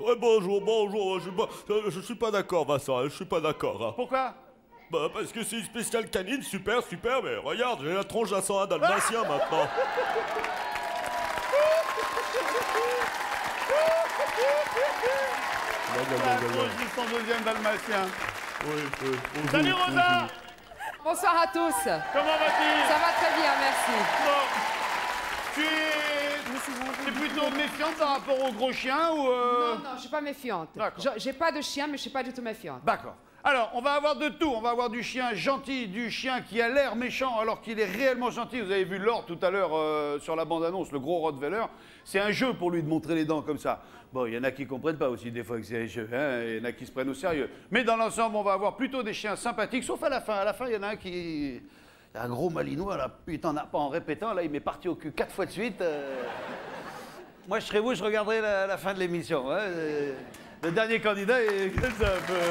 Ouais, bonjour, bonjour. Je suis pas d'accord, Vincent. Je suis pas d'accord. Hein. Pourquoi? Bah, parce que c'est une spéciale canine, super, super. Mais regarde, j'ai la tronche d'un 101 dalmatien maintenant. La tronche du 102e dalmatien. Oui. Salut Rosa. Bonsoir à tous. Comment vas-tu? Ça va très bien, merci. Bon. Tu es plutôt méfiante par rapport au gros chien ou Non, je suis pas méfiante. D'accord. J'ai pas de chien, mais je suis pas du tout méfiante. D'accord. Alors, on va avoir de tout. On va avoir du chien gentil, du chien qui a l'air méchant alors qu'il est réellement gentil. Vous avez vu Lord tout à l'heure sur la bande-annonce, le gros Rottweiler. C'est un jeu pour lui de montrer les dents comme ça. Bon, il y en a qui ne comprennent pas aussi des fois que c'est un jeu. Hein, il y en a qui se prennent au sérieux. Mais dans l'ensemble, on va avoir plutôt des chiens sympathiques, sauf à la fin. À la fin, il y en a un qui... Un gros malinois, là. Putain, pas en répétant. Là, il m'est parti au cul 4 fois de suite. Moi, je serais vous, je regarderai la fin de l'émission. Hein. Le dernier candidat est comme ça.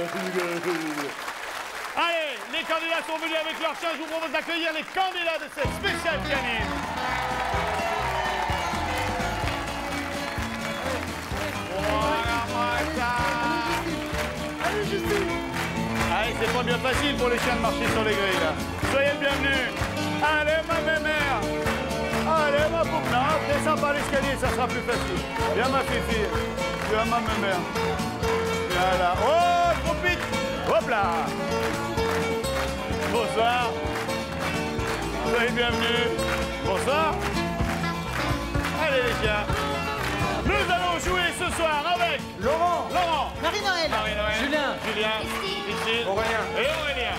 Allez, les candidats sont venus avec leur chien. Je vous propose d'accueillir les candidats de cette spéciale canine. Allez, c'est pas bien facile pour les chiens de marcher sur les grilles, là. Soyez le bienvenu. Allez, ma mémère. Allez, ma poupée. Non, descends par l'escalier, ça sera plus facile. Viens, ma fifi. Viens, ma mémère. Viens là. Oh, profite. Hop là. Bonsoir. Soyez le bienvenu. Bonsoir. Allez, les chiens. Nous allons jouer ce soir avec Laurent, Marie-Noël, Julien, Christine, Aurélien et Aurélien.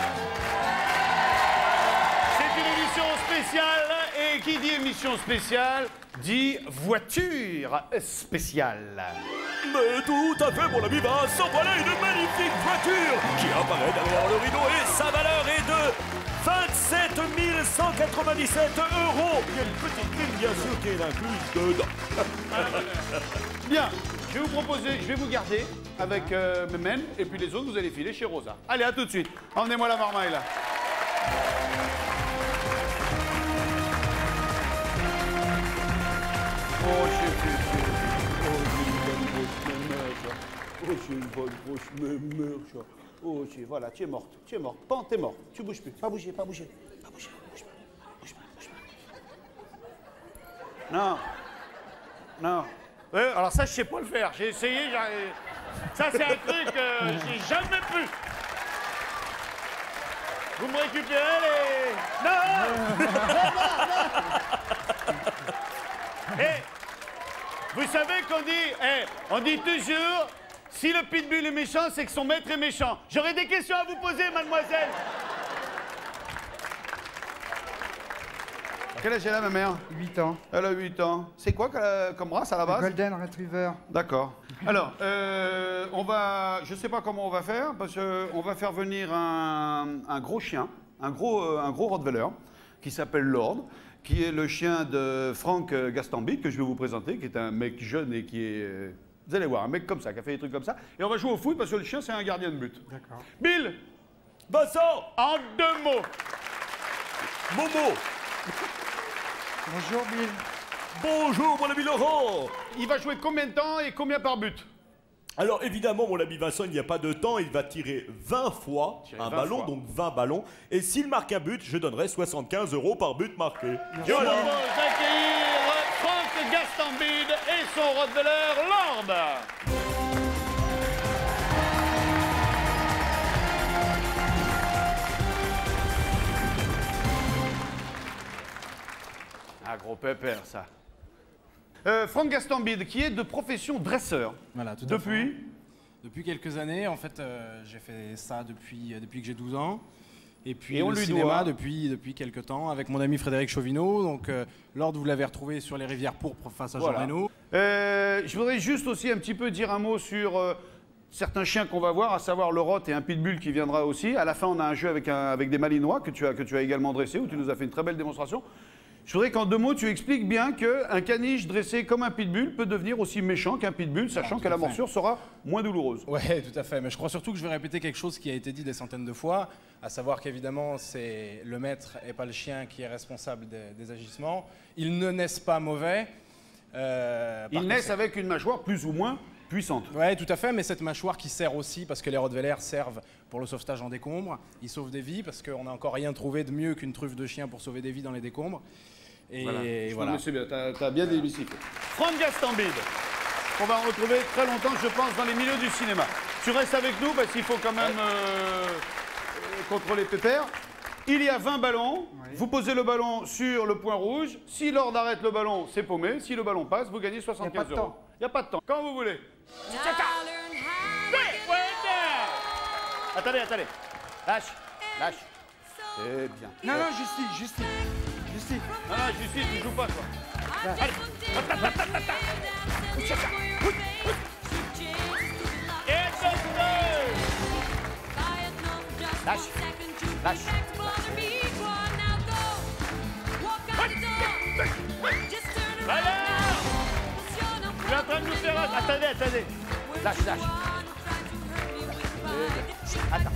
C'est une émission spéciale et qui dit émission spéciale dit voiture spéciale. Mais tout à fait, mon ami Vincent. Voilà une magnifique voiture qui apparaît derrière le rideau et sa valeur est de 27 197 €. Il y a une petite ligne, bien sûr, qui est incluse dedans. Bien, je vais vous proposer, je vais vous garder avec Memen et puis les autres, vous allez filer chez Rosa. Allez, à tout de suite. Emmenez-moi la marmaille là. Oh, j'ai une bonne grosse mémère, ça. Oh, voilà, tu es morte, Pan, t'es morte, tu bouges plus, pas bouger. Bouge pas. Non. Alors ça, je sais pas le faire, j'ai essayé, ça c'est un truc, j'ai jamais pu. Vous me récupérez les... Non. Vous savez qu'on dit, on dit toujours, si le pitbull est méchant, c'est que son maître est méchant. J'aurais des questions à vous poser, mademoiselle. Quel âge elle a, ma mère? 8 ans. Elle a 8 ans. C'est quoi comme race à la base? Golden Retriever. D'accord. Alors, je sais pas comment on va faire, parce qu'on va faire venir un gros chien, un gros Rottweiler, qui s'appelle Lord, qui est le chien de Frank Gastambide, que je vais vous présenter, qui est un mec jeune et qui est... vous allez voir, un mec comme ça, qui a fait des trucs comme ça. Et on va jouer au foot, parce que le chien, c'est un gardien de but. D'accord. Bill, Vincent, en 2 mots. Momo. Bonjour Bill. Bonjour, mon ami Laurent. Il va jouer combien de temps et combien par but? Alors évidemment, mon ami Vincent, il n'y a pas de temps, il va tirer 20 fois un 20 ballon, fois. donc 20 ballons. Et s'il marque un but, je donnerai 75 € par but marqué. Je vous propose d'accueillir Frank Gastambide et son Rottweiler Lord. Un gros pépère, ça. Frank Gastambide, qui est de profession dresseur. Voilà, tout à Depuis fait. Depuis quelques années, en fait, j'ai fait ça depuis que j'ai 12 ans. Et puis Et on le lui cinéma doit- depuis quelques temps, avec mon ami Frédéric Chauvineau. Donc, Lord, vous l'avez retrouvé sur les rivières pourpres face à Jean Voilà. Reno. Je voudrais juste aussi un petit peu dire un mot sur certains chiens qu'on va voir, à savoir le Rot et un Pitbull qui viendra aussi. À la fin, on a un jeu avec des Malinois que tu as également dressé, où tu nous as fait une très belle démonstration. Je voudrais qu'en 2 mots, tu expliques bien qu'un caniche dressé comme un pitbull peut devenir aussi méchant qu'un pitbull, sachant tout que la à fait. morsure sera moins douloureuse. Ouais, tout à fait. Mais je crois surtout que je vais répéter quelque chose qui a été dit des centaines de fois, à savoir qu'évidemment, c'est le maître et pas le chien qui est responsable des agissements. Ils ne naissent pas mauvais. Ils naissent avec une mâchoire plus ou moins puissante. Ouais, tout à fait, mais cette mâchoire qui sert aussi, parce que les Rottweilers servent pour le sauvetage en décombres, ils sauvent des vies, parce qu'on n'a encore rien trouvé de mieux qu'une truffe de chien pour sauver des vies dans les décombres. Et voilà. C'est bien, t'as bien démystifié. Franck Gastambide, on va retrouver très longtemps, je pense, dans les milieux du cinéma. Tu restes avec nous, parce qu'il faut quand même contrôler Pépère. Il y a 20 ballons, vous posez le ballon sur le point rouge. Si Lord arrête le ballon, c'est paumé. Si le ballon passe, vous gagnez 75 €. Il n'y a pas de temps. Quand vous voulez. Attendez. Lâche. C'est bien. Non, Justice. Non, Justice, tu joues pas, toi. Allez. Lâche. Voilà. Tu es en train de nous faire... Attendez. Lâche. Attends.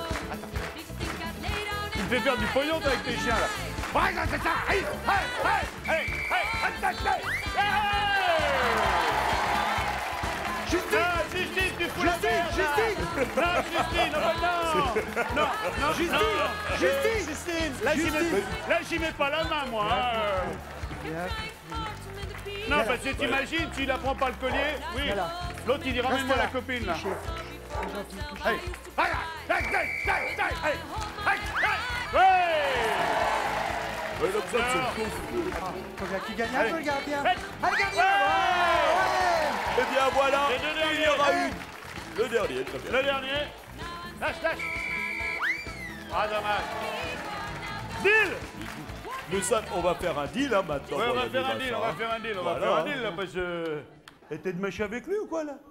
Tu me fais faire du pognon toi, avec tes chiens là. Ouais, c'est ça. Allez. Justice, tu fous la merde. Justine. Là, j'y mets pas la main, moi. Non, parce que t'imagines, tu la prends pas le collier. Oui. L'autre, il dit ramène-moi la copine, là. Allez. Qui gagne un peu, le gardien. Allez, gardien. Eh bien voilà, il y aura une. Le dernier, très bien. Le dernier. Lâche. Ah, dommage. Deal. On va faire un deal, hein, maintenant. Ouais, on pour va la faire un Viva, deal, ça, on va hein. faire un deal, Voilà. là, parce que... Et t'es de mèche avec lui ou quoi, là?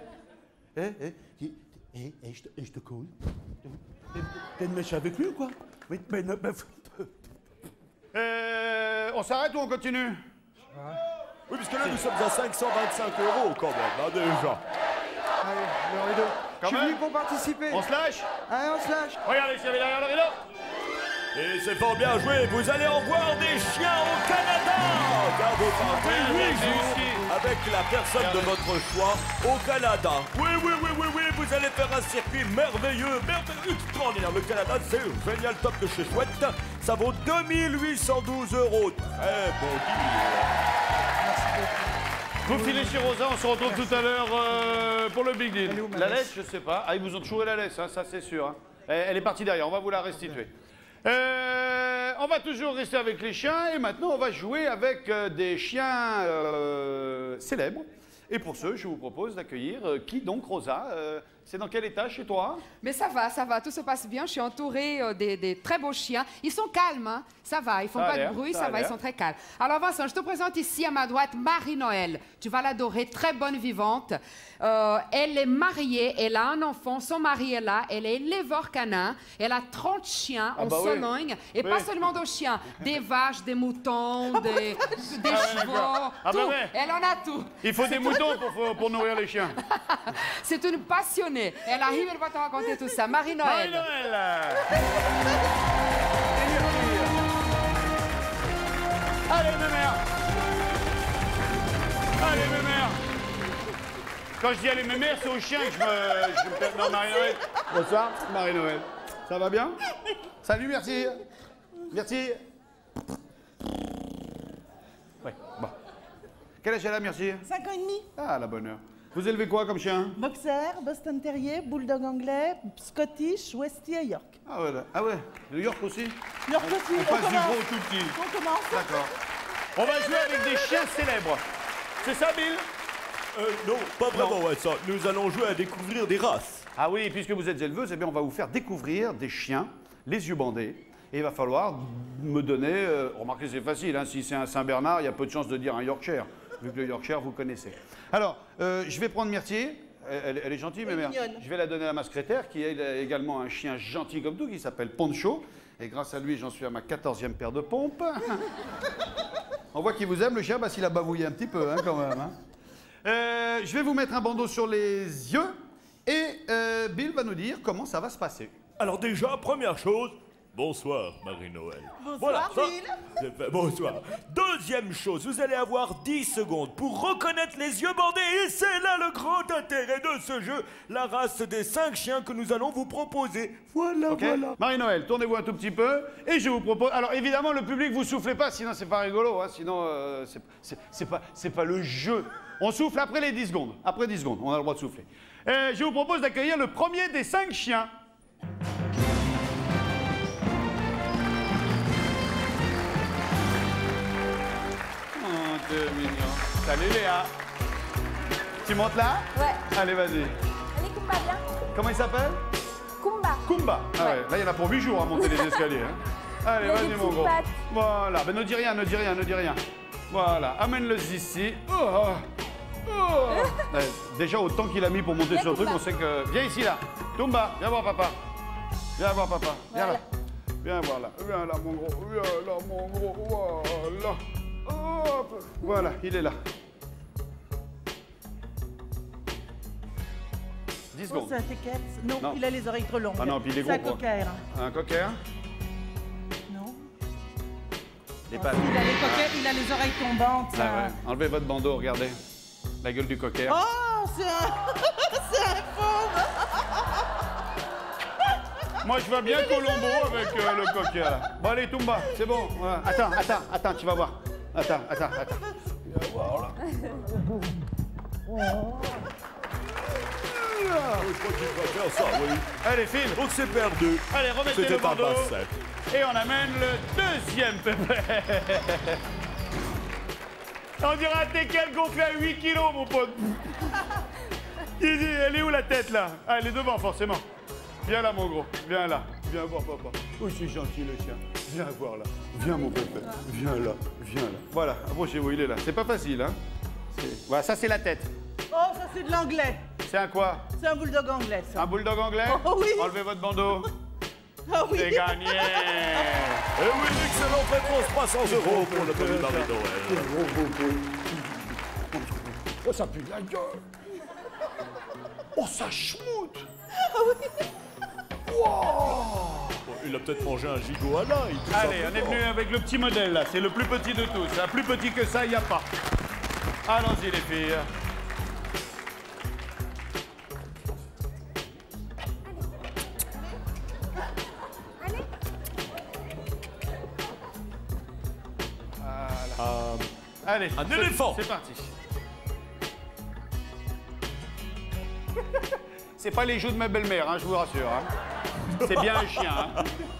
Je te colle. T'es de mèche avec lui ou quoi? Mais on s'arrête ou on continue? Oui, puisque là, nous sommes à 525 € quand même, hein, déjà. Allez, le rideau. Je suis même. venu pour participer. On se lâche? Allez, on se lâche. Regardez, s'il y avait derrière le rideau. Et c'est fort bien joué, vous allez en voir des chiens au Canada. Car vous partez avec la personne de votre choix au Canada. Oui, vous allez faire un circuit merveilleux, extraordinaire. Le Canada, c'est génial, top de chez Chouette. Ça vaut 2812 €. Très bon deal. Vous filez chez Rosa, on se retrouve tout à l'heure pour le Big Deal. Elle est où, ma La laisse? laisse, je sais pas. Ah, ils vous ont trouvé la laisse, hein, ça c'est sûr. Hein. Elle est partie derrière, on va vous la restituer. On va toujours rester avec les chiens et maintenant on va jouer avec des chiens célèbres. Et pour ce, je vous propose d'accueillir qui donc, Rosa? C'est dans quel état chez toi? Mais ça va, tout se passe bien. Je suis entourée des très beaux chiens. Ils sont calmes, hein. Ça va, ils font Ça a pas de l'air, bruit, ça a ça va, ils l'air. sont très calmes. Alors Vincent, je te présente ici à ma droite Marie-Noël. Tu vas l'adorer, très bonne vivante. Elle est mariée, elle a un enfant, son mari est là, elle est éleveur canin, elle a 30 chiens en bah oui. Sologne, et pas seulement de chiens, des vaches, des moutons, des chevaux, d'accord. Ah tout. bah ouais. Elle en a tout. Il faut des moutons pour nourrir les chiens. C'est une passionnée. Elle arrive, elle va te raconter tout ça. Marie-Noël. Marie-Noël. Allez, mémère. Allez, mémère. Quand je dis allez, mémère, c'est au chien que je me perds. Non, Marie-Noël. Bonsoir, Marie-Noël. Ça va bien? Salut, merci. Merci. Ouais, bon. Quel âge elle a, merci? 5 ans et demi. Ah, la bonne heure. Vous élevez quoi comme chien? Boxer, Boston Terrier, Bulldog anglais, Scottish, Westie et York. Ah ouais, ah ouais. New York aussi? York aussi, On passe du gros au tout petit. On commence. D'accord. On va jouer avec des chiens célèbres. C'est ça, Bill? Non, pas vraiment, ouais, ça. Nous allons jouer à découvrir des races. Ah oui, puisque vous êtes éleveuse, eh bien, on va vous faire découvrir des chiens, les yeux bandés. Et il va falloir me donner... remarquez, c'est facile, hein, si c'est un Saint-Bernard, il y a peu de chances de dire un Yorkshire, vu que le Yorkshire, vous connaissez. Alors, je vais prendre Myrtille. Elle est gentille, mais merde. Je vais la donner à ma secrétaire, qui a également un chien gentil comme tout, qui s'appelle Poncho. Et grâce à lui, j'en suis à ma 14e paire de pompes. On voit qu'il vous aime, le chien, parce qu'il a bavouillé un petit peu, hein, quand même. Hein. Je vais vous mettre un bandeau sur les yeux. Et Bill va nous dire comment ça va se passer. Alors déjà, première chose, Bonsoir, Marie-Noël. Bonsoir, Bill. C'est fait. Bonsoir. Deuxième chose, vous allez avoir 10 secondes pour reconnaître les yeux bandés. Et c'est là le grand intérêt de ce jeu, la race des 5 chiens que nous allons vous proposer. Voilà, Ok. voilà. Marie-Noël, tournez-vous un tout petit peu et je vous propose. Alors évidemment, le public, vous soufflez pas, sinon c'est pas rigolo. Hein, sinon, c'est pas le jeu. On souffle après les 10 secondes. Après 10 secondes, on a le droit de souffler. Je vous propose d'accueillir le premier des 5 chiens. Oh, t'es mignon. Salut Léa. Tu montes là? Ouais. Allez, vas-y. Allez, Kumba, viens. Comment il s'appelle? Kumba. Kumba. Ah ouais. Là, il y en a pour 8 jours à monter les escaliers. Hein. Allez, Il a vas-y, des mon petites gros. pattes. Voilà. Ben, ne dis rien, ne dis rien, ne dis rien. Voilà. Amène-le ici. Oh. Oh. Déjà, au temps qu'il a mis pour monter Viens, sur le truc, Kumba. on sait que. Viens ici, là. Tumba, viens voir papa. Viens voir papa. Viens Voilà. là. Viens voir là. Viens là, mon gros. Viens là, mon gros. Voilà. Hop. Voilà, il est là. 10 Oh, secondes. c'est un teckel. Non, Non. il a les oreilles trop longues. Ah non, puis il est C'est un gros, quoi. cocker. Un cocker. Non. Les pattes. Il a les oreilles tombantes. Ah ça. ouais. Enlevez votre bandeau, regardez. La gueule du cocker. Oh, c'est un... c'est un fauve. Moi, je vois bien Colombo avec le cocker. Là. Bon, allez, Tumba, c'est bon. Voilà. Attends, tu vas voir. Attends. Tu vas voir, là. Je crois qu'il va faire ça, oui. Allez, file. Donc c'est perdu. Allez, remettez C'était le pas bandeau. basset. Et on amène le deuxième pépère. On dirait un teckel gonflé à 8 kilos, mon pote. Il dit, elle est où la tête, là? Ah, elle est devant, forcément. Viens là, mon gros. Viens là. Viens voir papa. Oh, c'est gentil, le chien. Viens voir là. Viens, mon pépère. Viens là. Viens là. Voilà, approchez-vous, il est là. C'est pas facile, hein? Voilà, ça, c'est la tête. Oh, ça, c'est de l'anglais. C'est un quoi? C'est un bulldog anglais, ça. Un bulldog anglais? Oh, oui. Enlevez votre bandeau. Ah oui. C'est gagné. Et oui, excellente réponse, 300 € pour le petit Marie-Noël. Oh, ça pue la gueule. Oh, ça schmoute. Il a peut-être mangé un gigot à l'ail. tout Allez, on est simplement. venu avec le petit modèle, là. C'est le plus petit de tous. Un plus petit que ça, il n'y a pas. Allons-y, les filles. Allez, Un éléphant. C'est parti. C'est pas les joues de ma belle-mère, hein, je vous rassure. Hein. C'est bien un chien. Hein.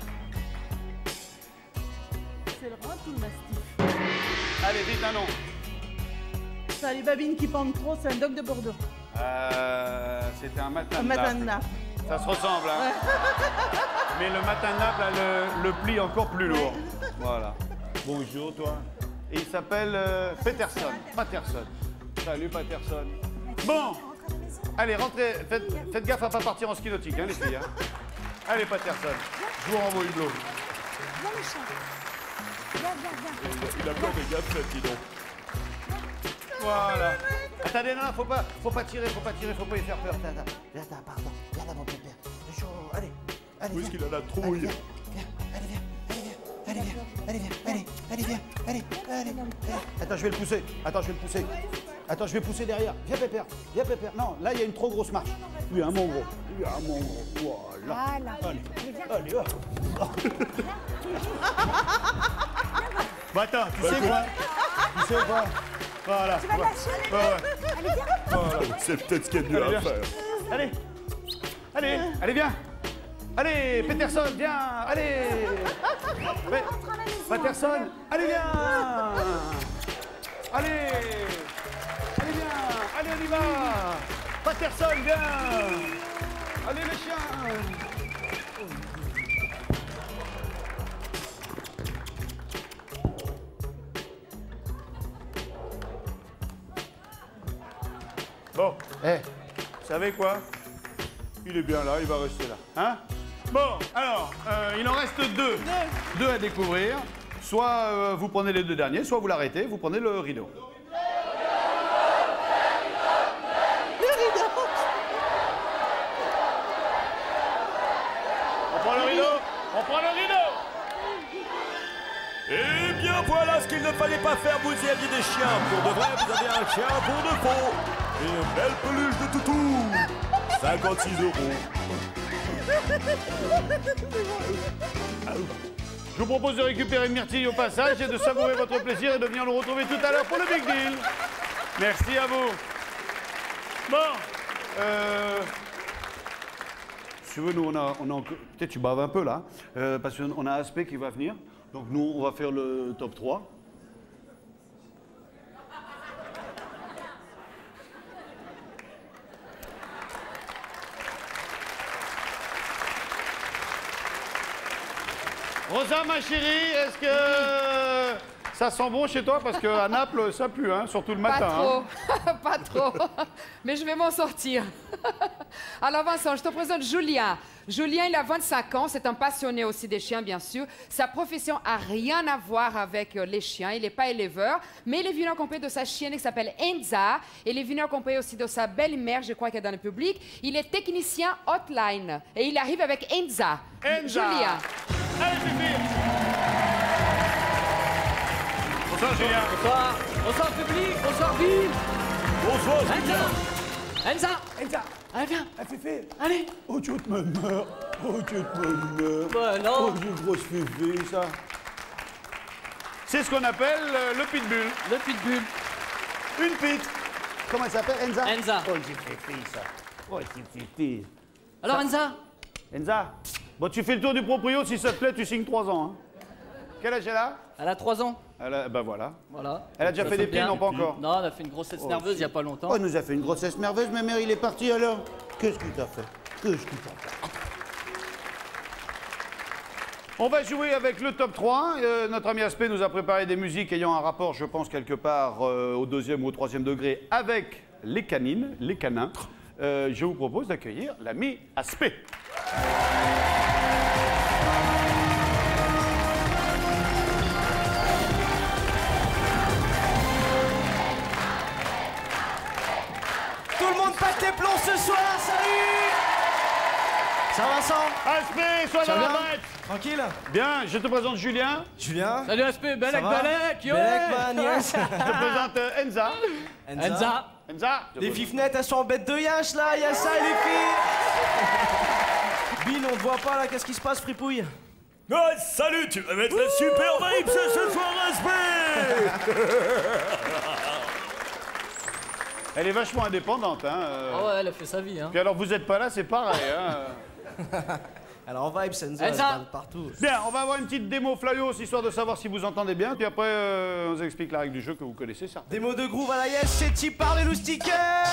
C'est le rot ou le mastif? Allez, vite un nom. Ça, les babines qui pendent trop, c'est un dog de Bordeaux. C'était un matin Un de matin de Naples. Naples. Ça se ressemble, hein. Mais le matin de Naples a le pli encore plus lourd. Voilà. Bonjour, toi. Et il s'appelle Peterson. Patterson. Salut, Patterson. Bon. Allez, rentrez. Faites gaffe à pas partir en ski nautique, hein, les filles. Hein. Allez, Patterson. Je vous renvoie une blow. Viens, le chat. Viens. Il a bien des gars de dis donc. Voilà. Attendez, non, faut pas tirer, faut pas y faire peur. Attends, pardon. Viens là, mon pépère. C'est chaud. Allez. Où est-ce qu'il a la trouille? Allez. Attends, je vais le pousser. Attends, je vais pousser derrière. Viens, Pépère. Non, là, il y a une trop grosse marche. Lui, un mon gros. Voilà. Voilà. Allez, hop. Bah, attends, tu sais quoi? Voilà. Tu vas lâcher. Ouais. Allez, viens. C'est peut-être ce qu'il y a de mieux Allez, à viens. faire. Allez, viens. Allez, Peterson, viens. Allez. Ouais. Rentre à la maison. Peterson, allez, viens. Allez, viens. Allez, on y va. Peterson, viens. Allez, le chien. Bon, vous savez quoi? Il est bien là, il va rester là. Hein? Bon, alors, il en reste deux. Deux à découvrir. Soit vous prenez les deux derniers, soit vous l'arrêtez, vous prenez le rideau. On prend le rideau. Eh bien voilà ce qu'il ne fallait pas faire, vous y aviez des chiens. Pour de vrai, vous avez un chien pour de faux. Et une belle peluche de toutou. 56 €. Je vous propose de récupérer une myrtille au passage et de savourer votre plaisir et de venir nous retrouver tout à l'heure pour le Big Deal. Merci à vous. Bon, si tu veux, nous, on a peut-être tu baves un peu là, parce qu'on a Aspect qui va venir. Donc nous, on va faire le top 3. Rosa, ma chérie, est-ce que ça sent bon chez toi? Parce qu'à Naples, ça pue, hein, surtout le matin. Pas trop, hein. pas trop. Mais je vais m'en sortir. Alors Vincent, je te présente Julien. Julien, il a 25 ans, c'est un passionné aussi des chiens, bien sûr. Sa profession a rien à voir avec les chiens, il n'est pas éleveur, mais il est venu accompagné de sa chienne qui s'appelle Enza. Il est venu accompagné aussi de sa belle-mère, je crois qu'elle est dans le public. Il est technicien hotline et il arrive avec Enza. Enza. Julien. Allez, Fifi. Bonsoir, Julien. Bonsoir. Bonsoir, public. Bonsoir, ville. Bonsoir, Julien. Enza. Enza. Allez, viens. Fifi. Allez. Oh, tu te me meurs. Oh, tu te me meurs. Bah, non. Oh, j'ai une grosse Fifi, ça. C'est ce qu'on appelle le pitbull. Le pitbull. Une pite. Comment elle s'appelle, Enza? Enza. Oh, j'ai Fifi, ça. Oh, j'ai Fifi. Alors, Enza. Enza, bon, tu fais le tour du proprio, si ça te plaît, tu signes 3 ans. Hein. Quel âge elle a? Elle a 3 ans. Ben voilà. Voilà. Elle a déjà Ça fait des fait pieds, bien. non, pas encore? Non, elle a fait une grossesse nerveuse il n'y a pas longtemps. Oh, elle nous a fait une grossesse nerveuse, ma mère, il est parti alors. Qu'est-ce qu'il t'a fait? Qu'est-ce qu'il t'a fait? On va jouer avec le top 3. Notre ami Aspect nous a préparé des musiques ayant un rapport, je pense, quelque part au 2e ou au 3e degré avec les canines, les canins. Je vous propose d'accueillir l'ami Aspect. Tout le monde pète les plombs ce soir, salut! Ça va, Vincent? Aspect, sois Ça dans la va bien? bête. Tranquille? Bien, je te présente Julien. Julien? Salut, Aspect. Belek, va Belek. Yo. Belek, man, yes. Je te présente Enza. Enza. Enza. Les fifnettes, elles sont en bête de yinche, là, y'a ça, les filles! Bill, on te voit pas, là, qu'est-ce qui se passe, fripouille? Oh, salut, tu vas mettre la super vibe ce soir, Aspect. Elle est vachement indépendante, hein. Oh, ouais, elle a fait sa vie, hein. Puis alors, vous êtes pas là, c'est pareil, hein. Alors, en vibe, Senza, elle Enza. parle partout. Bien, on va avoir une petite démo Flyos, histoire de savoir si vous entendez bien. Puis après, on vous explique la règle du jeu que vous connaissez, ça. Des mots de groove à la yes, c'est type par les loustiqueurs!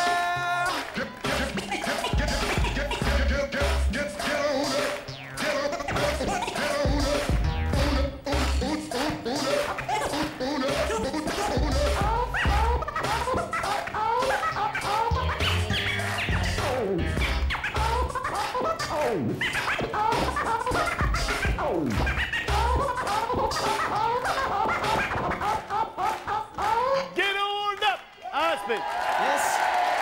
Get on up! Aspect. Yes!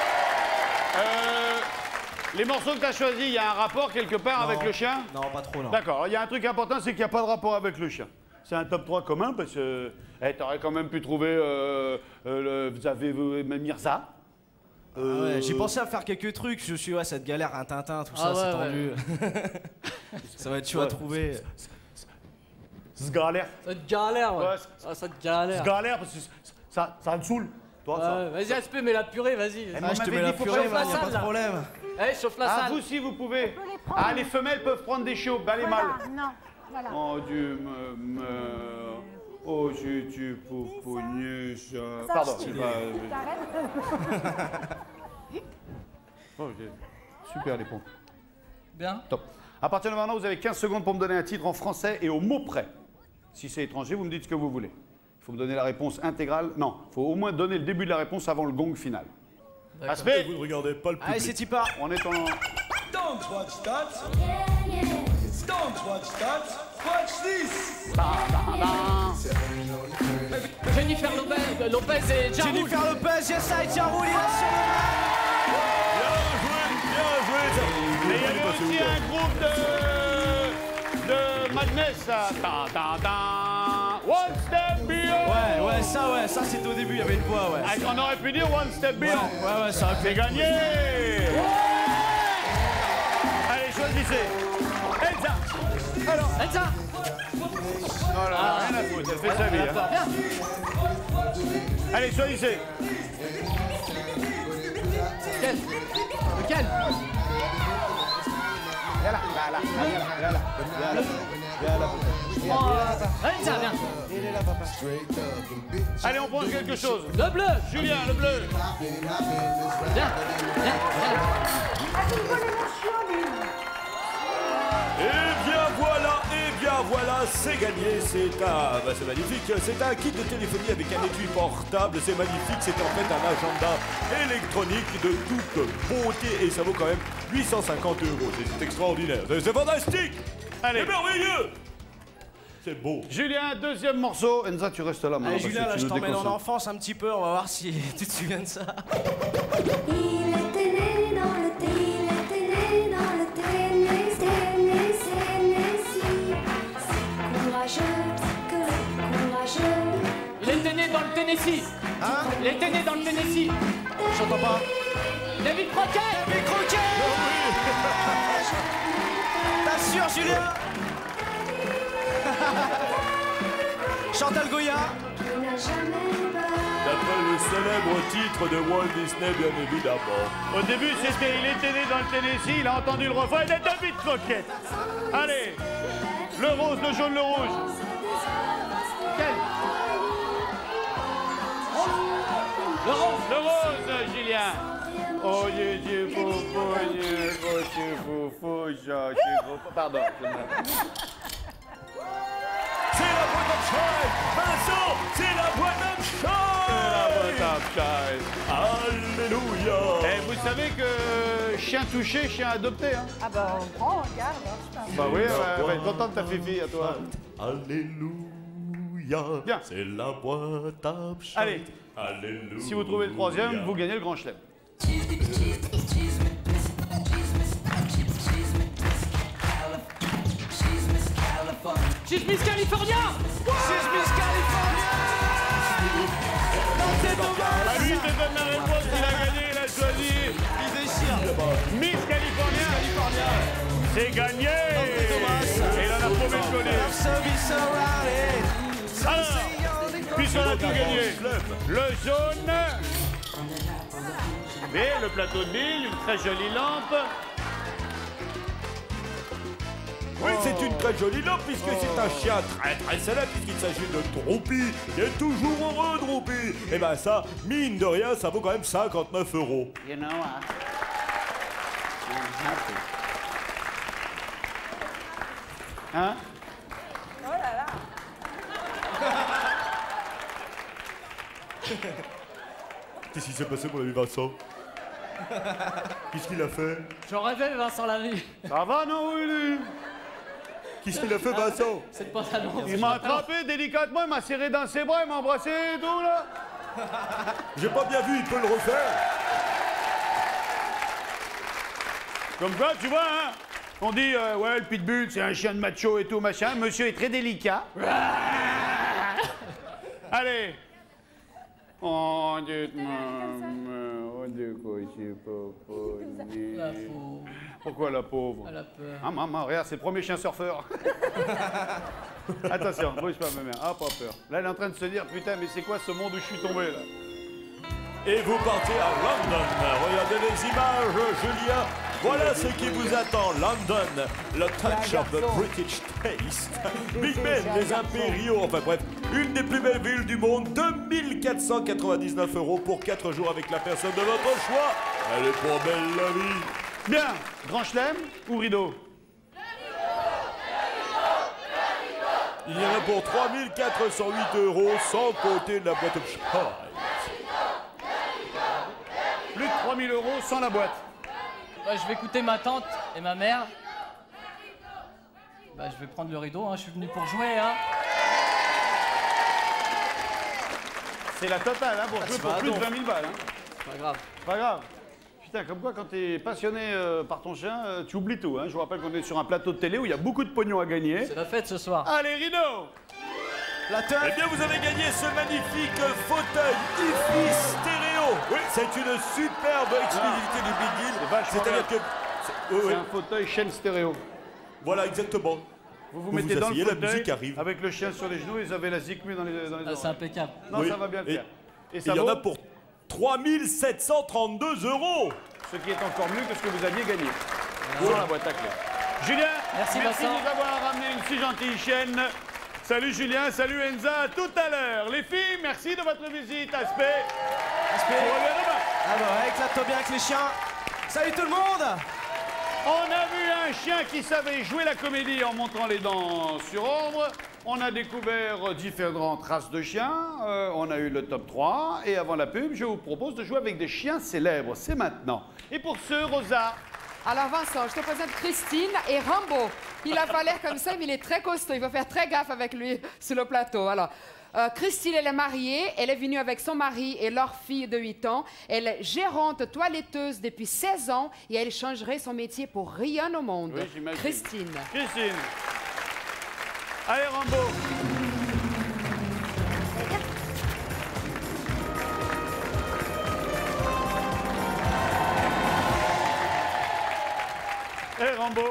Les morceaux que tu as choisis, il y a un rapport quelque part avec le chien? Non, pas trop, non. D'accord, il y a un truc important, c'est qu'il n'y a pas de rapport avec le chien. C'est un top 3 commun parce que t'aurais quand même pu trouver, vous avez Mirza. Ah ouais, j'ai pensé à faire quelques trucs, je suis, ouais, cette galère, un Tintin, tout ça, Ah ouais, c'est ouais. tendu. Ça va être chaud à trouver. C'est galère. Ça te galère, ouais. Ouais, Ah, ça te galère. C'est galère parce que ça me saule. Toi, ça. Ouais, vas-y, Aspect, mets la purée, vas-y. Ah, je te m'avait mets la dit, faut purée, pas man, chauffer y'a la pas de salle, problème. Allez, chauffe la Ah, salle. vous aussi, vous pouvez. On peut les prendre. Ah, les femelles peuvent prendre des chiots, bah les Voilà, mâles. non, voilà. Oh Dieu me. Oh, tu pouponnier, ça. Ça, Pardon, je- c'est pas. T'arrêtes. Ok. Super les pompes. Bien. Top. À partir de maintenant, vous avez 15 secondes pour me donner un titre en français et au mot près. Si c'est étranger, vous me dites ce que vous voulez. Il faut me donner la réponse intégrale. Non, il faut au moins donner le début de la réponse avant le gong final. Aspect, Vous ne regardez pas le public. Allez, c'est Tipa. on est en. Don't watch that. Don't watch that. Watch this. Jennifer Lopez et Ja Rule. Jennifer Lopez, yes, ça, et Ja Rule, il est sur Bien joué, Mais il y avait aussi un groupe de Madness. Ta ta ta. One, step beyond. Ouais, ça c'était au début, il y avait une voix, ouais. Ah, on aurait pu dire one step beyond. Ouais, ça aurait pu C'est gagné. Allez, choisissez. Elsa. Alors. Elsa. Oh là, rien à foutre, elle fait sa vie. Hein. Allez, choisissez. Lequel? Lequel? Viens là. Elsa, viens. Allez, on pense quelque chose. Le bleu. Julien, le bleu. Viens. Et bien voilà, c'est gagné, c'est magnifique, c'est un kit de téléphonie avec un étui portable, c'est magnifique, c'est en fait un agenda électronique de toute beauté et ça vaut quand même 850 €, c'est extraordinaire, c'est fantastique, allez, c'est merveilleux, c'est beau. Julien, deuxième morceau, Enza tu restes là maintenant. Allez Julien, là je t'emmène en enfance. enfance un petit peu, on va voir si tu te souviens de ça. Il était né dans le courageux. Il était né dans le Tennessee. Hein? Il était né dans le Tennessee. J'entends pas. David Croquet. David Croquet. T'assures Julien? Chantal Goya. D'après le célèbre titre de Walt Disney, bien évidemment. Au début, c'était il était né dans le Tennessee, il a entendu le refrain, il est David Croquette. Allez, le rose, le jaune, le rouge. Quel? Le rose, Julien. Oh, pardon. C'est la boîte of shine, Vincent, c'est la boîte of shine. Alléluia. Et vous savez que chien touché, chien adopté, hein? Ah bah on prend, on regarde, hein, putain. Bah oui, elle va être contente ta fifi à toi. Alléluia. Bien. C'est la boîte of shine. Allez. Alléluia. Si vous trouvez le troisième, vous gagnez le grand chelem. Cheese California. Cheese California. Non, c'est dommage. Ah, lui, il te donne la réponse, il a gagné, il a choisi. Il déchire. Miss California. C'est gagné. Et il en a promis de coller. Alors, puisqu'on a tout gagné, le jaune. Et le plateau de Bill, une très jolie lampe. Oui, c'est une très jolie lampe puisque c'est un chien très très célèbre puisqu'il s'agit de Droopy. Il est toujours heureux, Droopy. Et ben ça, mine de rien, ça vaut quand même 59 €. You know, hein? Oh là là. Qu'est-ce qui s'est passé, mon ami Vincent? Qu'est-ce qu'il a fait? J'en rêvais, Vincent Lamy. Ça va, non, Willy? Qu'est-ce qu'il a fait, Vincent? C'est pas annonce. Il m'a attrapé délicatement, il m'a serré dans ses bras, il m'a embrassé et tout, là. J'ai pas bien vu, il peut le refaire. Comme quoi, tu vois, hein? On dit, ouais, le pitbull, c'est un chien de macho et tout, machin. Monsieur est très délicat. Allez. Oh, La pauvre. Pourquoi la pauvre? Elle a peur. Ah, maman, regarde, c'est le premier chien surfeur. Attention, bouge pas, ma mère. Ah, pas peur. Là, elle est en train de se dire, putain, mais c'est quoi ce monde où je suis tombé, là? Et vous partez à London. Regardez les images, Julien. Voilà ce qui vous attend. London, le touch of the British taste. Big Ben, les impériaux. Enfin bref, une des plus belles villes du monde. 2499 € pour 4 jours avec la personne de votre choix. Elle est pas belle la vie. Bien. Grand chelem ou rideau? Il y en a pour 3408 € sans compter la boîte of shine. Plus de 3000 € sans la boîte. Bah, je vais écouter ma tante et ma mère. Bah, je vais prendre le rideau, hein. Je suis venu pour jouer, hein. C'est la totale, hein, pour jouer pour plus de 20 000 balles. Hein. C'est pas grave. Pas grave. Putain, comme quoi, quand t'es passionné par ton chien, tu oublies tout. Hein. Je vous rappelle qu'on est sur un plateau de télé où il y a beaucoup de pognon à gagner. C'est la fête ce soir. Allez, rideau! La teuf. Eh bien, vous avez gagné ce magnifique fauteuil hi-fi stéréo. Oui, c'est une superbe exclusivité du Big Deal. C'est-à-dire que... C'est un fauteuil chaîne stéréo. Voilà, exactement. Vous mettez dans le asseyez, fauteuil, la musique arrive. avec le chien sur les genoux, et vous avez la zikmu dans les oreilles. C'est impeccable. Non, Oui. ça va bien le faire. Et ça il y en vaut a pour 3 732 €. ce qui est encore mieux que ce que vous aviez gagné. Sur la boîte à clés. Julien, Merci, de Vincent. nous avoir ramené une si gentille chaîne. Salut Julien, salut Enza, à tout à l'heure. Les filles, merci de votre visite. Aspect. Aspect. On revient demain. Alors, éclate-toi bien avec les chiens. Salut tout le monde. On a vu un chien qui savait jouer la comédie en montrant les dents sur ordre. On a découvert différentes races de chiens. On a eu le top 3. Et avant la pub, je vous propose de jouer avec des chiens célèbres. C'est maintenant. Et pour ce, Rosa. Alors Vincent, je te présente Christine et Rambo. Il a pas l'air comme ça, mais il est très costaud. Il faut faire très gaffe avec lui sur le plateau. Alors, Christine, elle est mariée. Elle est venue avec son mari et leur fille de 8 ans. Elle est gérante toiletteuse depuis 16 ans et elle changerait son métier pour rien au monde. Oui, j'imagine. Christine. Christine. Allez, Rambo. Hé Rambo.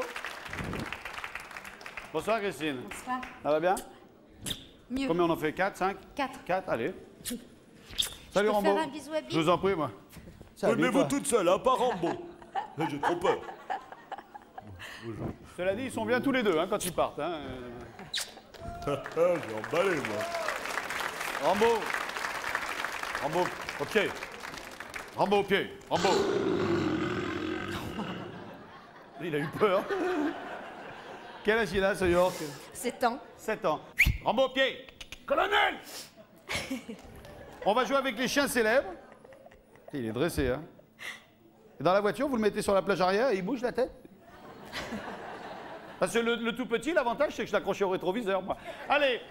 Bonsoir Christine. Bonsoir. Ça va bien? Mieux. Combien on en fait? 4, 5? 4. 4, allez. Je Salut peux Rambo. faire un bisou à Bill? Je vous en prie, moi. Oui, mais vous toute seule, hein, pas Rambo. J'ai trop peur. Cela dit, ils sont bien tous les deux hein, quand ils partent. Hein. J'ai emballé, moi. Rambo. Rambo, au pied. Rambo au pied. Rambo. Il a eu peur. Quel âge il a, ce York? 7 ans. 7 ans. Rambo au pied. Colonel. On va jouer avec les chiens célèbres. Il est dressé, hein. Et dans la voiture, vous le mettez sur la plage arrière et il bouge la tête. Parce que le tout petit, l'avantage, c'est que je l'accroche au rétroviseur, moi. Allez,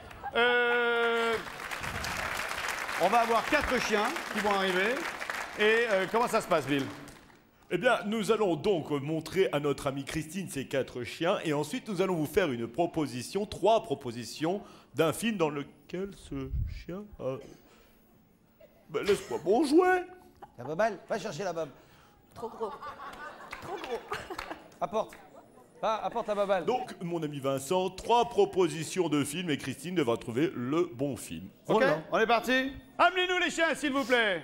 on va avoir 4 chiens qui vont arriver. Et comment ça se passe, Bill? Eh bien, nous allons donc montrer à notre amie Christine ces 4 chiens et ensuite nous allons vous faire une proposition, 3 propositions d'un film dans lequel ce chien a... Ben, laisse-moi bon jouet. La baballe, va chercher la bab. Trop gros. Trop gros. Apporte. Va, apporte la baballe. Donc, mon ami Vincent, 3 propositions de films et Christine devra trouver le bon film. Ok, Voilà. on est parti? Amenez-nous les chiens, s'il vous plaît.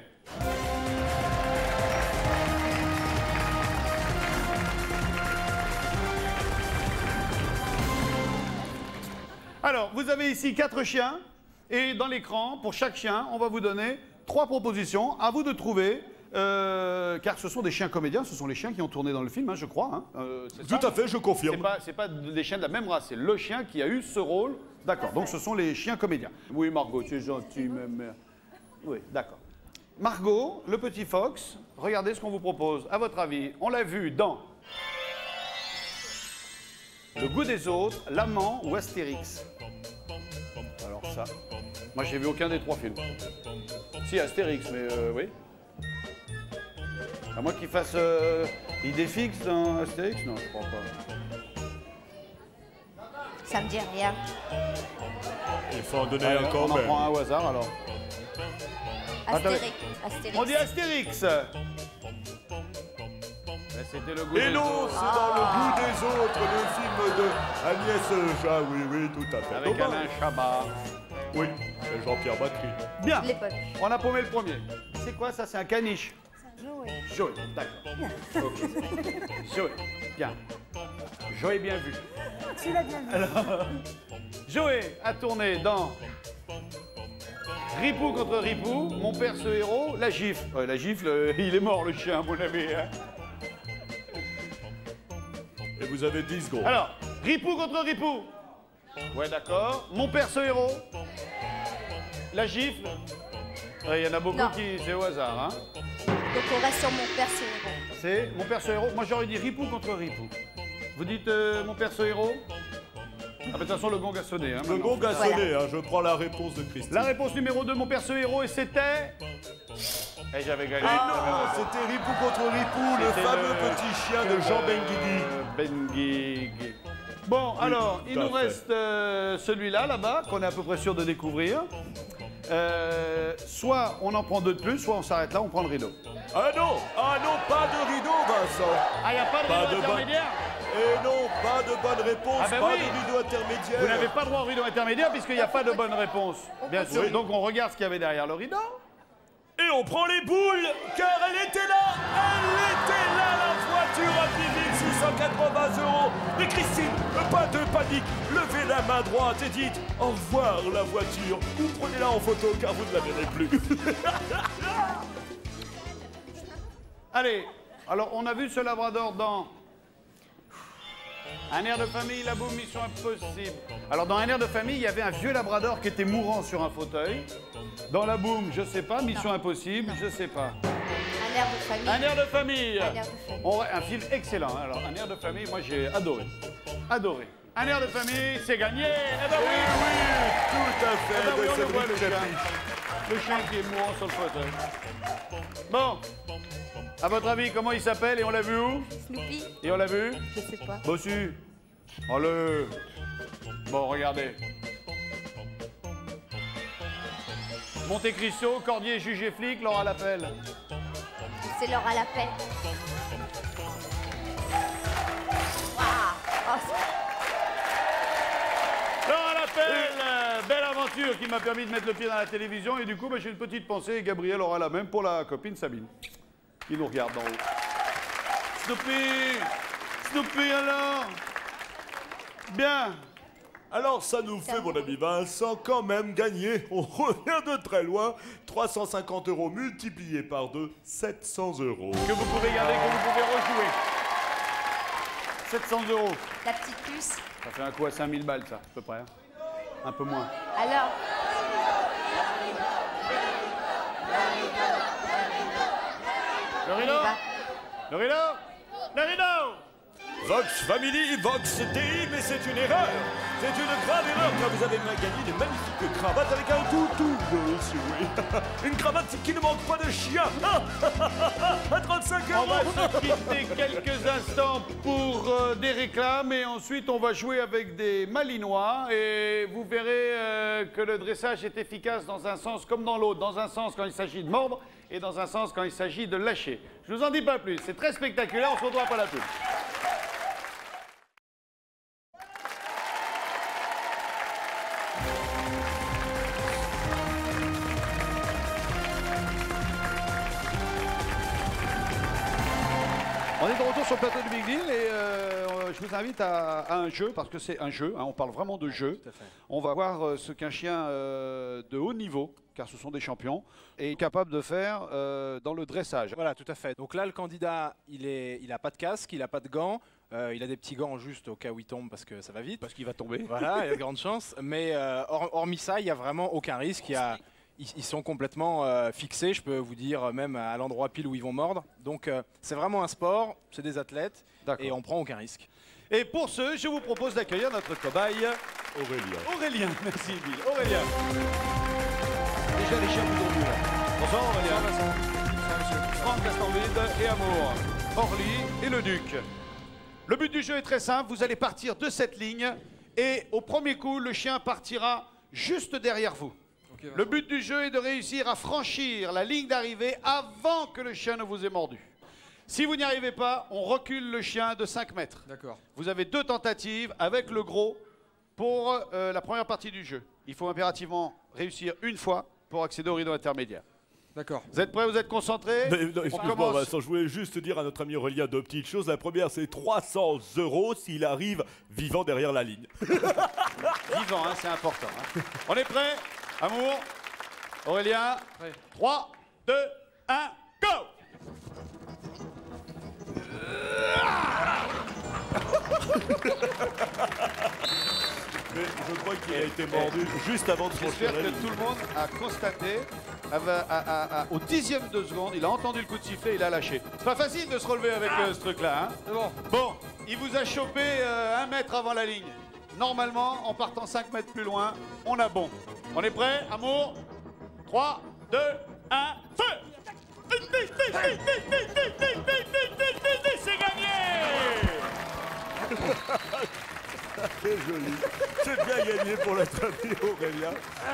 Alors, vous avez ici 4 chiens, et dans l'écran, pour chaque chien, on va vous donner 3 propositions. À vous de trouver, car ce sont des chiens comédiens, ce sont les chiens qui ont tourné dans le film, hein, je crois. Hein. C'est ça? Tout à fait, je confirme. C'est pas des chiens de la même race, c'est le chien qui a eu ce rôle. D'accord, donc ce sont les chiens comédiens. Oui, Margot, tu es gentille, ma mère. Oui, d'accord. Margot, le petit fox, regardez ce qu'on vous propose. À votre avis, on l'a vu dans Le goût des autres, L'amant ou Astérix? Alors ça, moi j'ai vu aucun des 3 films. Si, Astérix, mais oui. À moins qu'il fasse idée fixe dans Astérix? Non, je crois pas. Ça me dit rien. Il faut en donner Allez, un quand on en même. prend un au hasard alors. Astérix. Astérix. On dit Astérix. C'était le goût Et des non, autres. c'est dans Le goût des autres, le film de Agnès Ja, oui, tout à fait. Avec Dommage. Alain Chabat. Oui, et Jean-Pierre Batry. Bien. Je l'ai pas vu. On a paumé le premier. C'est quoi ça? C'est un caniche. Jouer. Joey, d'accord. Ok. Joey, bien. Joey bien vu. Tu l'as bien vu. Alors, Joey a tourné dans Ripou contre Ripou, Mon père ce héros, La gifle. Ouais, la gifle, il est mort le chien, à mon avis. Hein. Et vous avez 10 secondes. Alors, Ripou contre Ripou. Ouais, d'accord. Mon père ce héros. La gifle. Ouais, il y en a beaucoup Non. qui... C'est au hasard, hein. Donc on reste sur mon père, c'est bon. C'est Mon père ce héros. Moi, j'aurais dit Ripou contre Ripou. Vous dites Mon père ce héros? Ah, de toute façon, le gong a sonné. Hein, Le maintenant. gong a sonné, hein, je prends la réponse de Christine. La réponse numéro 2, Mon père ce héros, et c'était... Et j'avais gagné. Ah, c'était Ripou contre Ripou, le C'était fameux petit chien de Jean Benguigui. Benguigui. Bon, alors, il tout à nous fait. reste celui-là, là-bas, qu'on est à peu près sûr de découvrir. Soit on en prend deux de plus, soit on s'arrête là, on prend le rideau. Ah non, pas de rideau, Vincent. Ah, il n'y a pas de rideau intermédiaire? Et non, pas de bonne réponse, Ah ben pas oui. de rideau intermédiaire. Vous n'avez pas droit au rideau intermédiair puisqu'il n'y a pas de bonne réponse. Bien sûr, Oui. donc on regarde ce qu'il y avait derrière le rideau. Et on prend les boules, car elle était là, la voiture à 10 680 €. Mais Christine, pas de panique, levez la main droite et dites au revoir la voiture. Ou prenez-la en photo, car vous ne la verrez plus. Allez, alors on a vu ce labrador dans Un air de famille, la boum, mission impossible. Alors dans Un air de famille, il y avait un vieux labrador qui était mourant sur un fauteuil. Dans la boum, je sais pas, mission impossible, je sais pas. Un air de famille. Un air de famille. Un air de famille. Un film excellent. Hein. Alors, Un air de famille, moi j'ai adoré. Adoré. Un air de famille, c'est gagné. Eh ben oui, tout à fait. Eh ben oui, de on le voit, Cédric le chien. Chapuis. Le chien qui est mourant sur le fauteuil. Bon. À votre avis, comment il s'appelle et on l'a vu où? Snoopy. Et on l'a vu? Je sais pas. Bossu. Allez. Bon, regardez. Monte Cristo, Cordier, juge et flic, Laura l'appelle. C'est l'heure à l'appel. Laura l'appelle. Belle aventure qui m'a permis de mettre le pied dans la télévision et du coup, j'ai une petite pensée et Gabriel aura la même pour la copine Sabine qui nous regarde d'en haut. Snoopy. Snoopy alors. Bien. Alors ça nous fait, mon ami Vincent, quand même gagner. On revient de très loin. 350 € multipliés par 2, 700 €. Que vous pouvez garder, que vous pouvez rejouer. 700 €. La petite puce. Ça fait un coup à 5000 balles, ça, à peu près. Hein. Un peu moins. Alors. Le rideau. Le rideau. Le rideau. Vox Family, Vox Dei, mais c'est une erreur. C'est une grave erreur car vous avez gagné des magnifiques cravates avec un toutou dessus. Oui. Une cravate qui ne manque pas de chien. À 35 €. On va se quitter quelques instants pour des réclames et ensuite on va jouer avec des Malinois et vous verrez que le dressage est efficace dans un sens comme dans l'autre. Dans un sens quand il s'agit de mordre et dans un sens quand il s'agit de lâcher. Je vous en dis pas plus, c'est très spectaculaire, on se retrouve après la pub. On est de retour sur le plateau du Big Deal et je vous invite à un jeu, parce que c'est un jeu, hein, on parle vraiment de jeu. On va voir ce qu'un chien de haut niveau, car ce sont des champions, est capable de faire dans le dressage. Voilà, tout à fait. Donc là, le candidat, il a pas de casque, il a pas de gants. Il a des petits gants juste au cas où il tombe parce que ça va vite. Parce qu'il va tomber. Voilà, il y a de grandes chances. Mais hormis ça, il n'y a vraiment aucun risque. Ils sont complètement fixés, je peux vous dire, même à l'endroit pile où ils vont mordre. Donc c'est vraiment un sport, c'est des athlètes et on prend aucun risque. Et pour ce, je vous propose d'accueillir notre cobaye Aurélien. Aurélien, merci Bill. Aurélien. Déjà les chiens vous ont vu là. Bonsoir Aurélien. Franck Castorvide et Amour. Orly et le Duc. Le but du jeu est très simple, vous allez partir de cette ligne et au premier coup, le chien partira juste derrière vous. Le but du jeu est de réussir à franchir la ligne d'arrivée avant que le chien ne vous ait mordu. Si vous n'y arrivez pas, on recule le chien de 5 mètres. D'accord. Vous avez 2 tentatives avec le gros pour la première partie du jeu. Il faut impérativement réussir une fois pour accéder au rideau intermédiaire. D'accord. Vous êtes prêts, vous êtes concentrés? Excuse-moi Vincent, je voulais juste dire à notre ami Aurélien deux petites choses. La première, c'est 300 € s'il arrive vivant derrière la ligne. Vivant, hein, c'est important. Hein. On est prêts? Amour, Aurélien, 3, 2, 1, go! Mais je crois qu'il a été mordu juste avant de franchir J'espère la que ligne. tout le monde a constaté, au 10e de seconde, il a entendu le coup de sifflet, il a lâché. C'est pas facile de se relever avec ce truc-là. Hein. C'est bon. Bon, il vous a chopé 1 mètre avant la ligne. Normalement, en partant 5 mètres plus loin, on a bon. On est prêt, Amour? 3, 2, 1, feu! C'est gagné! C'est joli. C'est bien gagné pour notre ami Aurélien.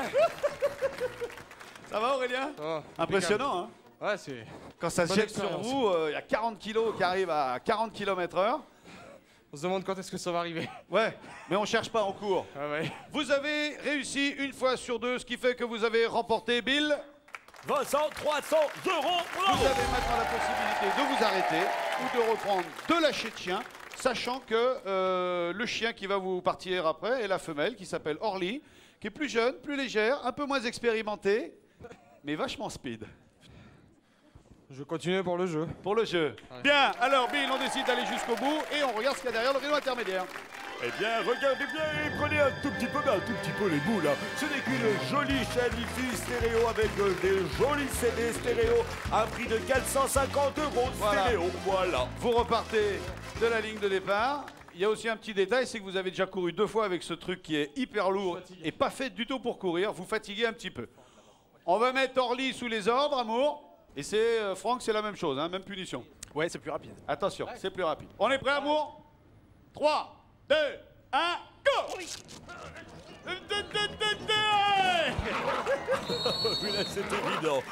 Ça va Aurélien? Impressionnant, hein? Ouais, c'est... Quand ça se jette sur vous, il y a 40 kilos qui arrivent à 40 km/h. On se demande quand est-ce que ça va arriver. Ouais, mais on cherche pas en cours. Ah ouais. Vous avez réussi une fois sur deux, ce qui fait que vous avez remporté, Bill. Vincent, 300 €. Bravo. Vous avez maintenant la possibilité de vous arrêter ou de reprendre de lâcher de chien, sachant que le chien qui va vous partir après est la femelle qui s'appelle Orly, qui est plus jeune, plus légère, un peu moins expérimentée, mais vachement speed. Je vais continuer pour le jeu. Pour le jeu. Ouais. Bien, alors Bill, on décide d'aller jusqu'au bout et on regarde ce qu'il y a derrière le rideau intermédiaire. Eh bien, regardez bien et prenez un tout petit peu les boules. Hein. Ce n'est qu'une jolie chaîne Hi-Fi stéréo avec des jolis CD stéréo à un prix de 450 € stéréo. Voilà. Vous repartez de la ligne de départ. Il y a aussi un petit détail, c'est que vous avez déjà couru 2 fois avec ce truc qui est hyper lourd et pas fait du tout pour courir. Vous fatiguez un petit peu. On va mettre Orly sous les ordres, Amour. Et c'est Franck, c'est la même chose, hein, même punition. Ouais, c'est plus rapide. Attention, c'est plus rapide. On est prêt, Amour? 3, 2, 1, go! Oui, là, c'est évident.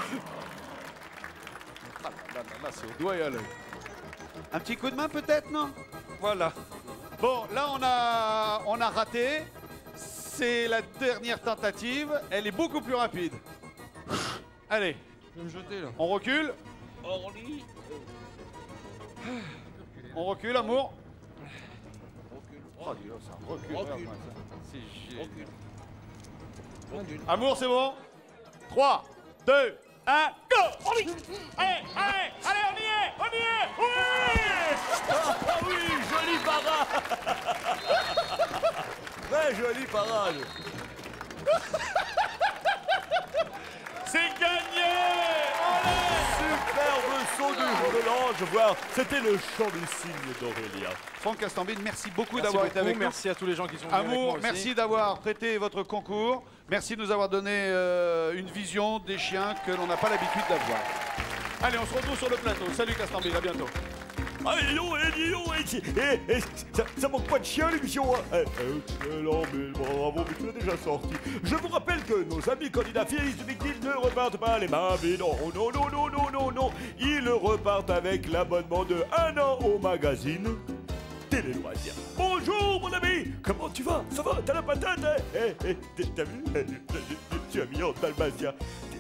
Là, c'est au doigt et à l'œil. Un petit coup de main, peut-être, non? Voilà. Bon, là, on a raté. C'est la dernière tentative. Elle est beaucoup plus rapide. Allez. Je vais me jeter, là. On recule. Orly. On recule, Amour. Oh, Dieu, ça recule. Regarde-moi ça. C'est génial. Amour, c'est bon? 3, 2, 1, go! Allez, allez, on y est! Oui! Ah oui, joli parade. Très jolie parade. C'est gagné! Superbe saut de l'ange, voir. C'était le chant du cygne d'Aurélien. Franck Castambide, merci beaucoup Merci d'avoir été beaucoup, avec nous. merci à tous les gens qui sont venus avec moi Amour, aussi. merci d'avoir prêté votre concours. Merci de nous avoir donné une vision des chiens que l'on n'a pas l'habitude d'avoir. Allez, on se retrouve sur le plateau. Salut Castambide, à bientôt. Ah, dis donc, ça manque pas de chien l'émission, hein. Excellent, mais bravo, mais tu l'as déjà sorti. Je vous rappelle que nos amis candidats fils du Big Deal ne repartent pas les mains vides. Oh non, non, non, non, non, non. Ils repartent avec l'abonnement de 1 an au magazine Télé Loisirs. Bonjour mon ami, comment tu vas? Ça va? T'as la patate, hein? T'as vu? Tu as mis en dalmatien.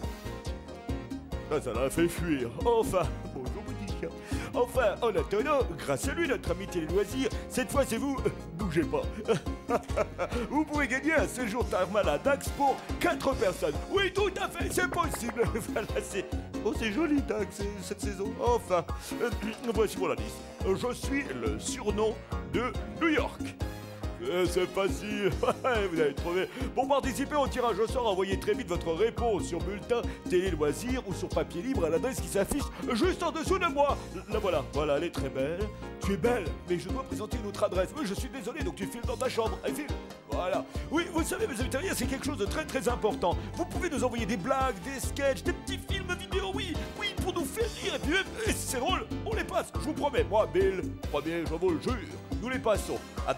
Ça l'a fait fuir. Enfin, bonjour petit chien. Enfin, en attendant, grâce à lui, notre ami Télé Loisirs, cette fois c'est vous, bougez pas. Vous pouvez gagner un séjour thermal à Dax pour 4 personnes. Oui, tout à fait, c'est possible. Voilà, oh, c'est joli Dax cette saison. Enfin, voici mon indice. Je suis le surnom de New York. C'est facile, vous avez trouvé. Pour participer au tirage au sort, envoyez très vite votre réponse sur bulletin Télé Loisirs ou sur papier libre à l'adresse qui s'affiche juste en dessous de moi. La voilà, voilà, elle est très belle. Tu es belle, mais je dois présenter une autre adresse. Oui, je suis désolé, donc tu files dans ta chambre. Allez, file. Voilà. Oui, vous savez, mes amis terriens, c'est quelque chose de très très important. Vous pouvez nous envoyer des blagues, des sketchs, des petits films vidéo, oui, pour nous faire rire. Et puis même, c'est drôle, on les passe, je vous promets. Moi, Bill, premier, je vous le jure. Nous les passons à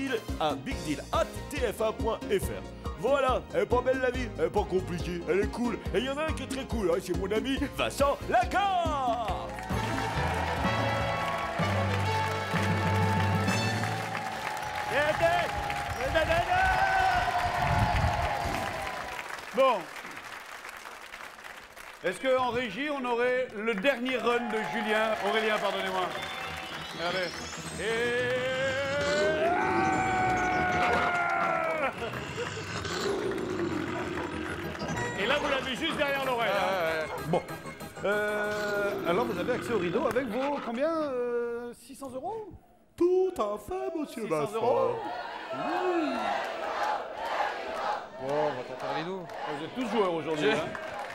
bigdeal@tfa.fr. Voilà, elle est pas belle la vie, elle est pas compliquée, elle est cool. Et il y en a un qui est très cool, hein, c'est mon ami Vincent Lacan. Bon. Est-ce qu'en régie, on aurait le dernier run de Julien? Aurélien, pardonnez-moi. Regardez. Et là, vous l'avez juste derrière l'oreille. Bon. Alors, vous avez accès au rideau avec vos combien 600 €? Tout à fait, monsieur 600 Vincent. €. Bon, on va tenter un rideau. Vous êtes tous joueurs aujourd'hui. Hein?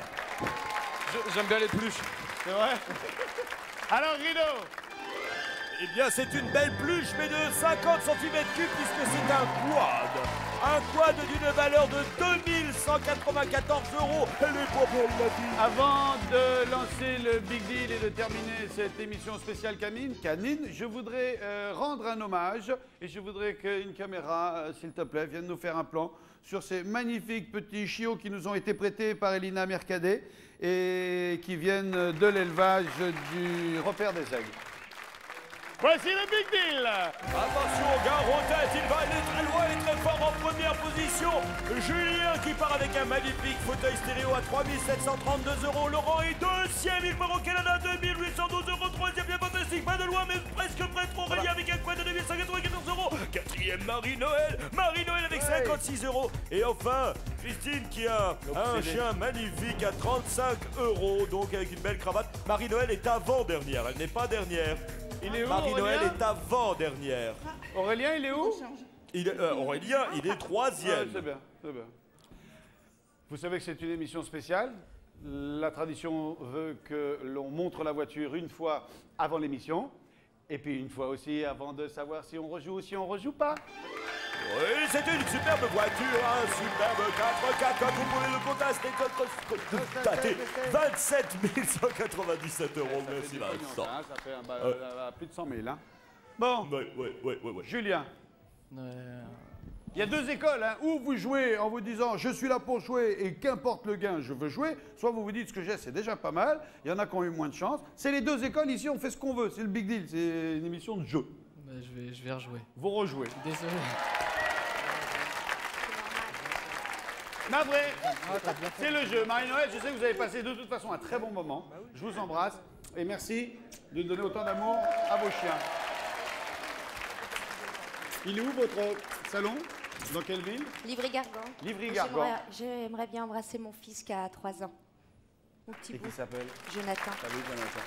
J'aime bien les peluches. C'est vrai? Alors, rideau. Eh bien, c'est une belle pluche, mais de 50 cm3, puisque c'est un quad. Un quad d'une valeur de 2194 €. Elle est pas belle, la vie. Avant de lancer le Big Deal et de terminer cette émission spéciale canine, je voudrais rendre un hommage et je voudrais qu'une caméra, s'il te plaît, vienne nous faire un plan sur ces magnifiques petits chiots qui nous ont été prêtés par Elina Mercadet et qui viennent de l'élevage du Repère des Aigles. Voici le Big Deal. Attention, gare en tête, il va aller très loin et très fort en première position. Julien qui part avec un magnifique fauteuil stéréo à 3732 €. Laurent est deuxième, il part au Canada, 2812 €. Troisième, bien fantastique, pas de loin, mais presque près de Aurélien avec un quad de 2194 €. Quatrième, Marie-Noël. Marie-Noël avec 56 €. Et enfin, Christine qui a un chien magnifique à 35 €, donc avec une belle cravate. Marie-Noël est avant-dernière, elle n'est pas dernière. Il est où, Marie-Noël Aurélien est avant-dernière. Aurélien, il est où? Aurélien, il est troisième. C'est bien, c'est bien. Vous savez que c'est une émission spéciale. La tradition veut que l'on montre la voiture une fois avant l'émission. Et puis une fois aussi avant de savoir si on rejoue ou si on rejoue pas. Oui, c'est une superbe voiture, un superbe 4x4, comme vous pouvez le constater, 27 197 €, merci Vincent. Ça fait plus de 100 000. Hein. Bon, ouais. Julien, il y a deux écoles, hein. Ou vous jouez en vous disant je suis là pour jouer et qu'importe le gain, je veux jouer, soit vous vous dites ce que j'ai, c'est déjà pas mal, il y en a qui ont eu moins de chance. C'est les deux écoles, ici on fait ce qu'on veut, c'est le Big Deal, c'est une émission de jeu. Je vais rejouer. Vous rejouez. Désolé. Navré, c'est le jeu. Marie-Noël, je sais que vous avez passé de toute façon un très bon moment. Je vous embrasse et merci de donner autant d'amour à vos chiens. Il est où votre salon? Dans quelle ville? Livry-Gargan. Livry-Gargan. J'aimerais bien embrasser mon fils qui a 3 ans. Mon petit bout. Qui s'appelle? Jonathan. Salut Jonathan.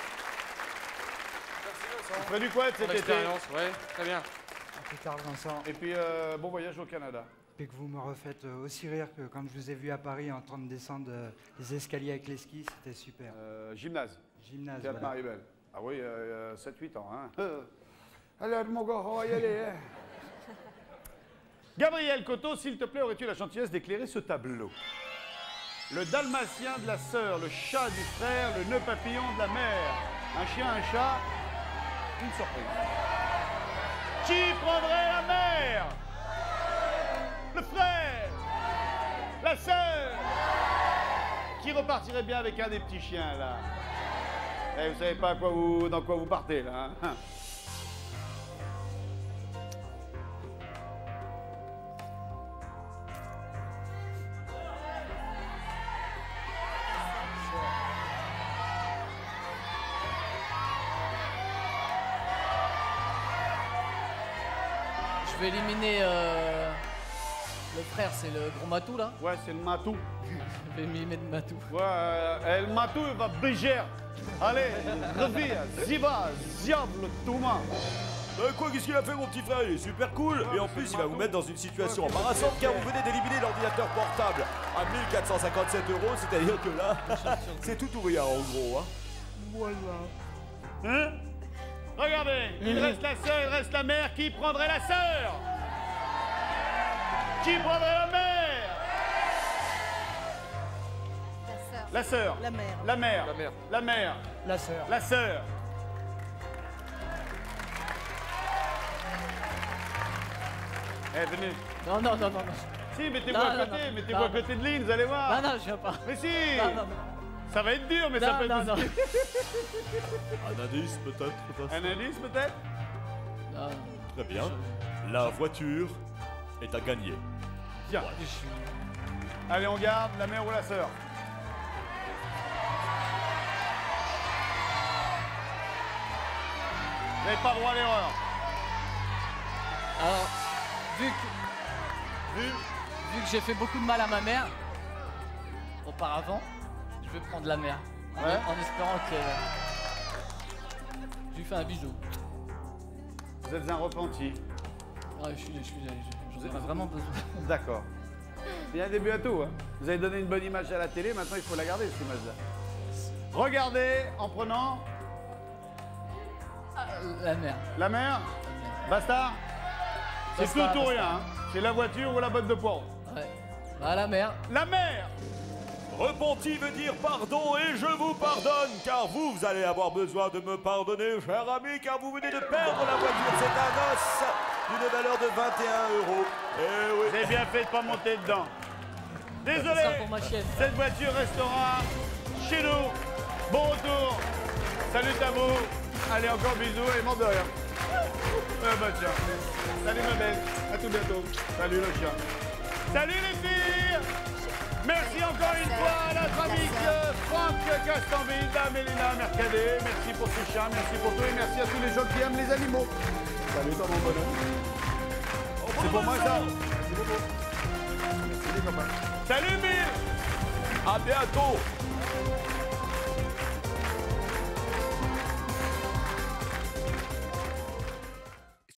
Vous ferez du quad cet été? Ouais, très bien. Plus tard, Vincent. Et puis, bon voyage au Canada. Et que vous me refaites aussi rire que quand je vous ai vu à Paris en train de descendre les escaliers avec les skis, c'était super. Gymnase. Gymnase, Théâtre voilà. Maribel. Ah oui, 7-8 ans. Hein. Alors, mon gars, on va y aller. Hein. Gabriel Coteau, s'il te plaît, aurais-tu la gentillesse d'éclairer ce tableau? Le dalmatien de la sœur, le chat du frère, le nœud papillon de la mère. Un chien, un chat, une surprise. Qui prendrait la mère? Le frère? La sœur? Qui repartirait bien avec un des petits chiens, là? Eh, vous savez pas dans quoi vous partez, là, hein? Je vais éliminer le frère, c'est le gros Matou là. Ouais, c'est le Matou. Je vais éliminer le Matou. Ouais, le Matou, il va bouger. Allez, reviens, ziva, diable, Thomas. Quoi, qu'est-ce qu'il a fait, mon petit frère? Il est super cool. Et en plus, il va vous mettre dans une situation embarrassante car vous venez d'éliminer l'ordinateur portable à 1457 €. C'est-à-dire que là, c'est tout ou rien en gros. Hein. Voilà. Hein? Regardez, il reste la sœur, il reste la mère. Qui prendrait la sœur? Qui prendrait la mère? La sœur. La mère. La mère. La mère. La mère. La sœur. La sœur. Eh, venez. Non. Si, mettez-vous à côté, mettez-vous à côté de Lynn, vous allez voir. Non, je viens pas. Mais si. Non. Ça va être dur, mais ça peut être... Non. Un indice peut-être? Un indice peut-être? Non. Très bien. La voiture est à gagner. Tiens. Allez, on garde la mère ou la sœur. Vous n'avez pas droit à l'erreur. Alors, vu que j'ai fait beaucoup de mal à ma mère auparavant, je vais prendre la mère. En espérant qu'elle. Je lui fais un bisou. Vous êtes un repenti. Ah, j'en ai vraiment besoin. D'accord. Il y a un début à tout. Hein. Vous avez donné une bonne image à la télé, maintenant il faut la garder, cette image-là. Regardez en prenant La mer. La mer? Bastard? C'est Bastard, tout ou bastard. rien. Hein. C'est la voiture ou la botte de poireaux? Ouais. Bah, la mer. La mer! Repenti veut dire pardon et je vous pardonne, car vous allez avoir besoin de me pardonner, cher ami, car vous venez de perdre la voiture. C'est un os d'une valeur de 21 €. Eh oui. Vous avez bien fait de pas monter dedans. Désolé, Ça pour ma chienne. cette voiture restera chez nous. Bon retour. Salut à vous. Allez, encore bisous et mort de rien. Bah tiens. Salut ma belle. À tout bientôt. Salut le chien. Salut les filles. Merci encore une fois à notre ami Franck Castanville, à Mélina Mercadet. Merci pour ce chat, merci pour tout et merci à tous les gens qui aiment les animaux. Salut toi mon bonhomme. C'est pour moi ça. Merci beaucoup. Merci les copains. Salut Bill. À bientôt.